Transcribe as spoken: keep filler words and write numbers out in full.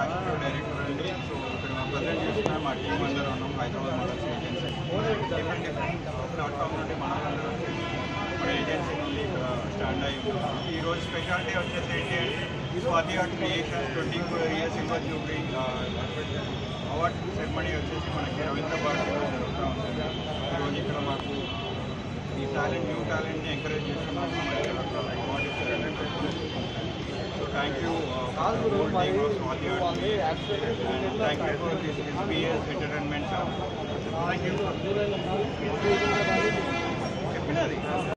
Factory director అండి. So ఇక్కడ మా ప్రజెంట్ చూసిన మా టీం అందరూ ఉన్నాం. Hyderabad models agency different different platform నుండి మనందరూ వచ్చేసి మన ఏజెన్సీ నుండి ఇక్కడ స్టాండ్ అయ్యి ఉన్నాం. ఈరోజు స్పెషాలిటీ వచ్చేసి ఏంటి అంటే Swathi art creation twenty four years silver jubilee award ceremony వచ్చేసి మనకి రవీంద్ర భారతిలో జరుగుతూ ఉంటుంది. ఈరోజు ఇక్కడ మాకు ఈ టాలెంట్ న్యూ టాలెంట్ని ఎంకరేజ్ చేస్తున్నాము. అవార్డు ఇచ్చారంటే so thank you Swathi art, thank you for this SBS entertainment. Thank you చెప్పినది.